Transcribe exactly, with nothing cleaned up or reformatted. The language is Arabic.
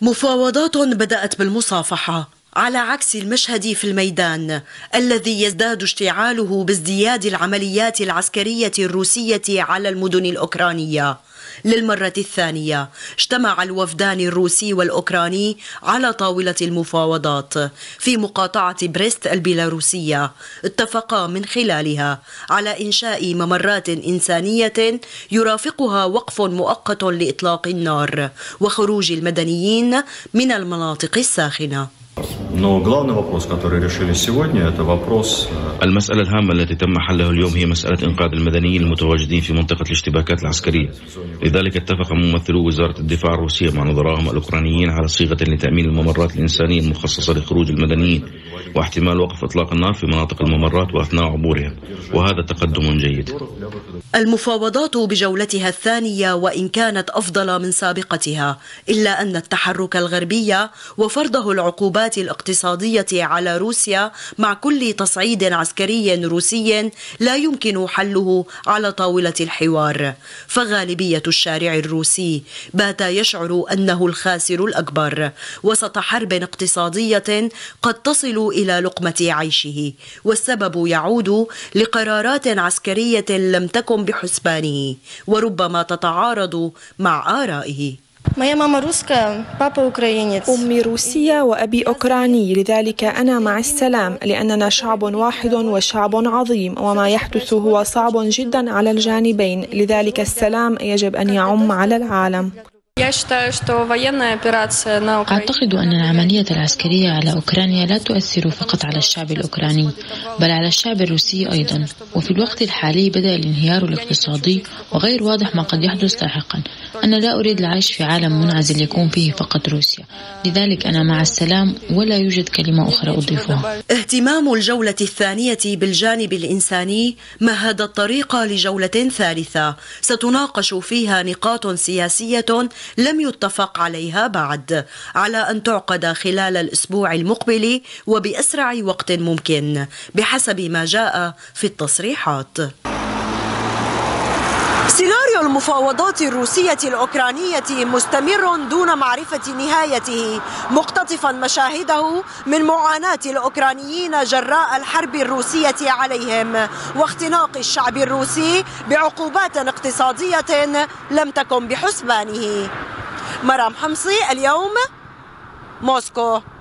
مفاوضات بدأت بالمصافحة على عكس المشهد في الميدان الذي يزداد اشتعاله بازدياد العمليات العسكرية الروسية على المدن الأوكرانية. للمرة الثانية اجتمع الوفدان الروسي والأوكراني على طاولة المفاوضات في مقاطعة بريست البيلاروسية. اتفقا من خلالها على إنشاء ممرات إنسانية يرافقها وقف مؤقت لإطلاق النار وخروج المدنيين من المناطق الساخنة. المسألة الهامة التي تم حلها اليوم هي مسألة إنقاذ المدنيين المتواجدين في منطقة الاشتباكات العسكرية. لذلك اتفق ممثلو وزارة الدفاع الروسية مع نظرائهم الأوكرانيين على صيغة لتأمين الممرات الإنسانية المخصصة لخروج المدنيين واحتمال وقف إطلاق النار في مناطق الممرات وأثناء عبورها، وهذا تقدم جيد. المفاوضات بجولتها الثانية وإن كانت أفضل من سابقتها، إلا أن التحرك الغربي وفرضه العقوبات الاقتصادية على روسيا مع كل تصعيد عسكري روسي لا يمكن حله على طاولة الحوار. فغالبية الشارع الروسي بات يشعر أنه الخاسر الأكبر وسط حرب اقتصادية قد تصل إلى لقمة عيشه، والسبب يعود لقرارات عسكرية لم تكن بحسبانه وربما تتعارض مع آرائه. أمي روسية وأبي أوكراني، لذلك أنا مع السلام، لأننا شعب واحد وشعب عظيم، وما يحدث هو صعب جدا على الجانبين، لذلك السلام يجب أن يعم على العالم. أعتقد أن العملية العسكرية على أوكرانيا لا تؤثر فقط على الشعب الأوكراني بل على الشعب الروسي أيضا، وفي الوقت الحالي بدأ الانهيار الاقتصادي وغير واضح ما قد يحدث لاحقا. أنا لا أريد العيش في عالم منعزل يكون فيه فقط روسيا، لذلك أنا مع السلام ولا يوجد كلمة أخرى أضيفها. اهتمام الجولة الثانية بالجانب الإنساني مهد الطريق لجولة ثالثة ستناقش فيها نقاط سياسية لم يتفق عليها بعد، على أن تعقد خلال الأسبوع المقبل وبأسرع وقت ممكن بحسب ما جاء في التصريحات. سيناريو المفاوضات الروسية الأوكرانية مستمر دون معرفة نهايته، مقتطفا مشاهده من معاناة الأوكرانيين جراء الحرب الروسية عليهم واختناق الشعب الروسي بعقوبات اقتصادية لم تكن بحسبانه. مرام حمصي، اليوم، موسكو.